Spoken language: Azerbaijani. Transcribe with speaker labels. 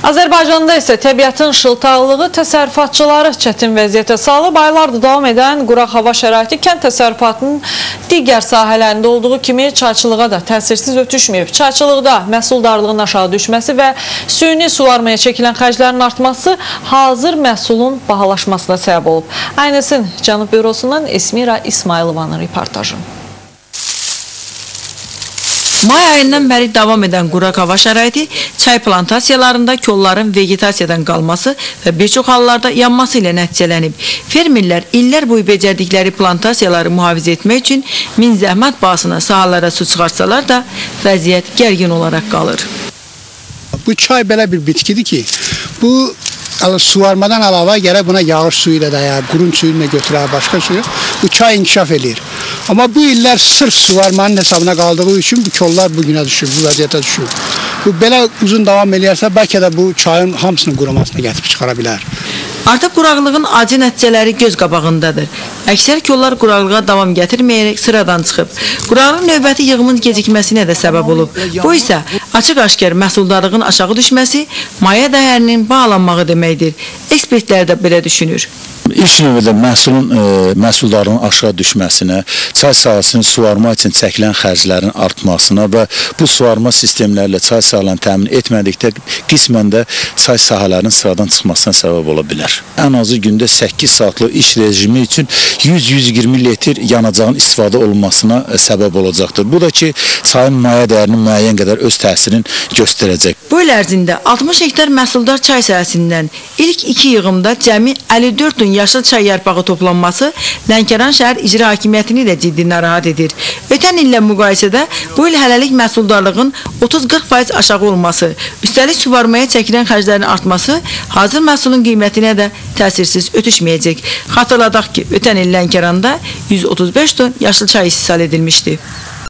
Speaker 1: Azərbaycanda isə təbiətin şıltaqlığı təsərrüfatçıları çətin vəziyyətə salıb. Aylardır davam edən quraq hava şəraiti kənd təsərrüfatının digər sahələrində olduğu kimi çayçılığa da təsirsiz ötüşməyib. Çayçılıqda məhsuldarlığın aşağı düşməsi və süni suvarmaya çəkilən xərclərin artması hazır məhsulun bahalaşmasına səbəb olub. Aynəsin Cənub Bürosundan Esmira İsmailovanın reportajı.
Speaker 2: May ayından bəri davam edən quraq hava şəraiti çay plantasiyalarında kolların vegetasiyadan qalması və bir çox hallarda yanması ilə nəticələnib. Fermerlər illər boyu becərdikləri plantasiyaları mühafizə etmək üçün min zəhmət bahasına sahalara su çıxartsalar da vəziyyət gərgin olaraq qalır.
Speaker 3: Bu çay belə bir bitkidir ki, bu suvarmadan əlavə gərək buna yağış suyu ilə də, qurun suyu ilə götürər, başqa suyu. Bu çay inkişaf edir. Amma bu illər sırf suvarmanın hesabına qaldığı üçün bu kollar bugünə düşür, bu vəziyyətə düşür. Bu belə uzun davam edərsə, bəlkə də bu çayın hamısının qurumasına gətirib çıxara bilər.
Speaker 2: Artıq quraqlığın acı nəticələri göz qabağındadır. Əksər kollar quraqlığa davam gətirməyərək sıradan çıxıb. Quraqlıq növbəti yığımın gecikməsinə də səbəb olub. Bu isə açıq-aşkar məhsuldarlığın aşağı düşməsi, maya dəyərinin bağlanmağı deməkdir. Ekspertlər də belə düşünür.
Speaker 4: İlk növbədə məhsuldarlığın aşağı düşməsinə, çay sahəsinin suvarma üçün çəkilən xərclərin artmasına və bu suvarma sistemlərlə çay sahələrini təmin etmədikdə qismən də çay sahələrinin sıradan çıxmasına səbəb ola bilər. Ən azı gündə 8 saatlıq iş rejimi üçün 100-120 litr yanacağın istifadə olunmasına səbəb olacaqdır. Bu da ki, çayın maya dəyərinin müəyyən qədər öz təsirini göstərəcək.
Speaker 2: Bu il ərzində 60 hektar məhsuldar çay sahəsindən ilk 2 yığımda cəmi 54 ton yaşıl çay yarpağı toplanması Lənkəran şəhər icra hakimiyyətini də ciddi narahat edir. Ötən illə müqayisədə bu il hələlik məhsuldarlığın 30-40% aşağı olması, üstəlik suvarmaya çəkilən xərclərin artması hazır məhsulun qiymətinə də təsirsiz ötüşməyəcək. Xatırladaq ki, ötən il Lənkəranda 135 ton yaşıl çay istehsal edilmişdi.